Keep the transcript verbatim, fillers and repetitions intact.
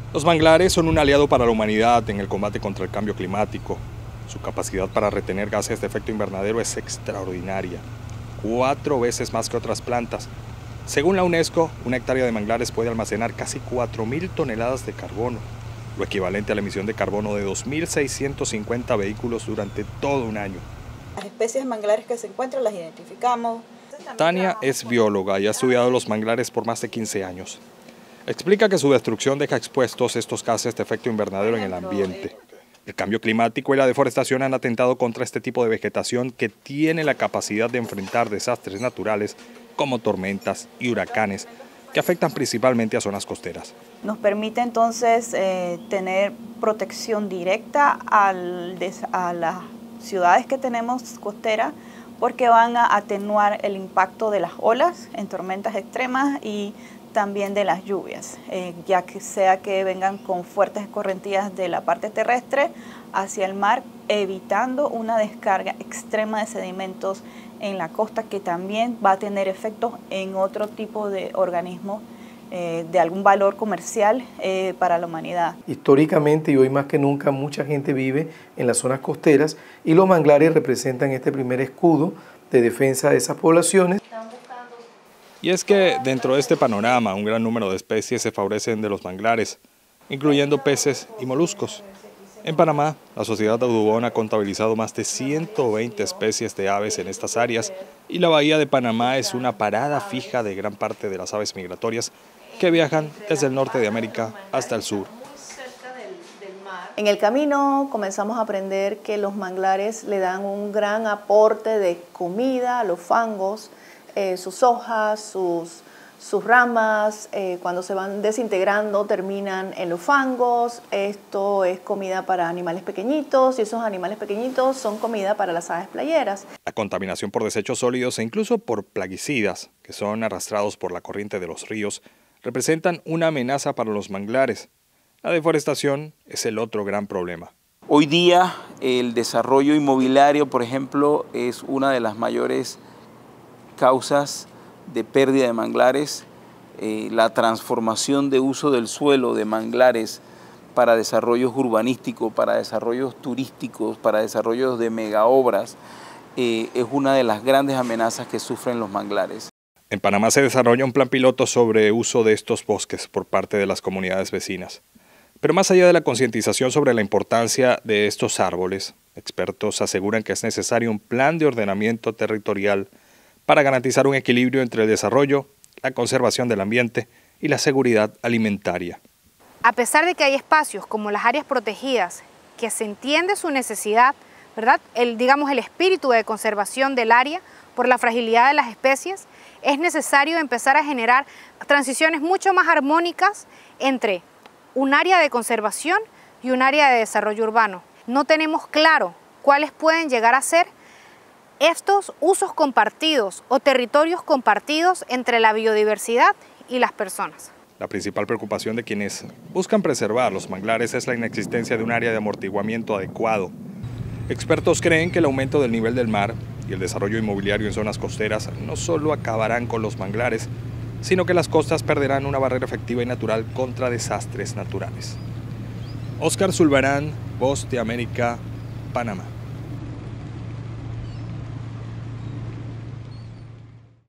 Los manglares son un aliado para la humanidad en el combate contra el cambio climático. Su capacidad para retener gases de efecto invernadero es extraordinaria, cuatro veces más que otras plantas. Según la UNESCO, una hectárea de manglares puede almacenar casi cuatro mil toneladas de carbono, lo equivalente a la emisión de carbono de dos mil seiscientos cincuenta vehículos durante todo un año. Las especies de manglares que se encuentran las identificamos. Tania es bióloga y ha estudiado los manglares por más de quince años. Explica que su destrucción deja expuestos estos gases de efecto invernadero en el ambiente. El cambio climático y la deforestación han atentado contra este tipo de vegetación que tiene la capacidad de enfrentar desastres naturales como tormentas y huracanes que afectan principalmente a zonas costeras. Nos permite entonces eh, tener protección directa al, a las ciudades que tenemos costeras, porque van a atenuar el impacto de las olas en tormentas extremas y también de las lluvias, eh, ya que sea que vengan con fuertes correntías de la parte terrestre hacia el mar, evitando una descarga extrema de sedimentos en la costa, que también va a tener efectos en otro tipo de organismos eh, de algún valor comercial eh, para la humanidad. Históricamente y hoy más que nunca mucha gente vive en las zonas costeras y los manglares representan este primer escudo de defensa de esas poblaciones. Y es que dentro de este panorama un gran número de especies se favorecen de los manglares, incluyendo peces y moluscos. En Panamá, la Sociedad Audubon ha contabilizado más de ciento veinte especies de aves en estas áreas y la bahía de Panamá es una parada fija de gran parte de las aves migratorias que viajan desde el norte de América hasta el sur. En el camino comenzamos a aprender que los manglares le dan un gran aporte de comida a los fangos, eh, sus hojas, sus, sus ramas, eh, cuando se van desintegrando terminan en los fangos. Esto es comida para animales pequeñitos y esos animales pequeñitos son comida para las aves playeras. La contaminación por desechos sólidos e incluso por plaguicidas, que son arrastrados por la corriente de los ríos, representan una amenaza para los manglares. La deforestación es el otro gran problema. Hoy día el desarrollo inmobiliario, por ejemplo, es una de las mayores causas de pérdida de manglares. Eh, la transformación de uso del suelo de manglares para desarrollos urbanísticos, para desarrollos turísticos, para desarrollos de megaobras, eh, es una de las grandes amenazas que sufren los manglares. En Panamá se desarrolla un plan piloto sobre uso de estos bosques por parte de las comunidades vecinas. Pero más allá de la concientización sobre la importancia de estos árboles, expertos aseguran que es necesario un plan de ordenamiento territorial para garantizar un equilibrio entre el desarrollo, la conservación del ambiente y la seguridad alimentaria. A pesar de que hay espacios como las áreas protegidas, que se entiende su necesidad, ¿verdad? El, digamos, el espíritu de conservación del área por la fragilidad de las especies, es necesario empezar a generar transiciones mucho más armónicas entre un área de conservación y un área de desarrollo urbano. No tenemos claro cuáles pueden llegar a ser estos usos compartidos o territorios compartidos entre la biodiversidad y las personas. La principal preocupación de quienes buscan preservar los manglares es la inexistencia de un área de amortiguamiento adecuado. Expertos creen que el aumento del nivel del mar y el desarrollo inmobiliario en zonas costeras no solo acabarán con los manglares, sino que las costas perderán una barrera efectiva y natural contra desastres naturales. Óscar Zulbarán, Voz de América, Panamá.